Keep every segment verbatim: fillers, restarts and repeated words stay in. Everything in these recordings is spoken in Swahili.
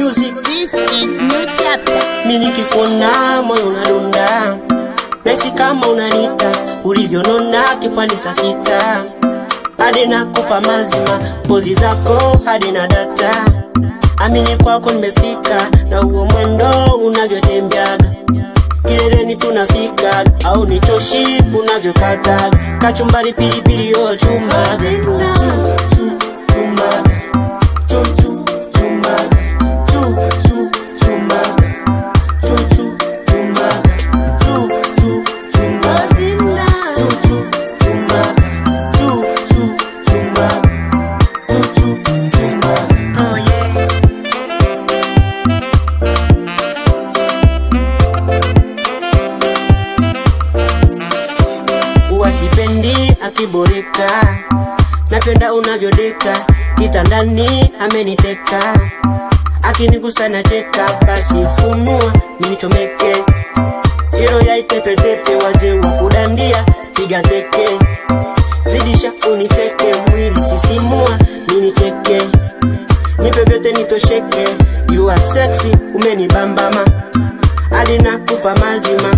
music. This is new chapter. Mimi nikikuona moyo unadunda, nahisi kama unanita, ulivyonona kifani saa sita, hadi na kufa mazima, pozi zako hadi na data. Amini kwako nimefika, na huo mwendo unavyotembeaga, kileleni tunafika, au nitoshi unavyokata, kachumbari pilipili yo chuma Sipendi akiboreka, napenda unavyodeka, kitandani ameniteka, akinigusa na cheka, basi funua nichomeke, hilo ya itepetepe, wazee wa kudandia, piga teke, zidisha uniteke, mwili sisimua, ninicheke, nipe vyote nitosheke, you are sexy, umenibambama, hadi na kufa mazima.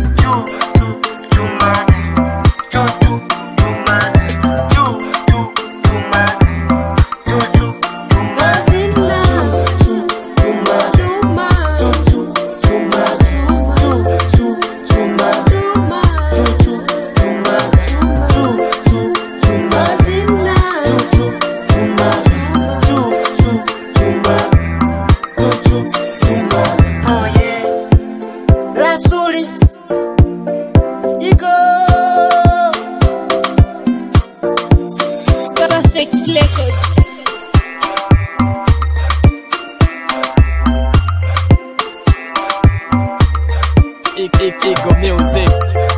Rasuli Iko Perfect record. Iko music.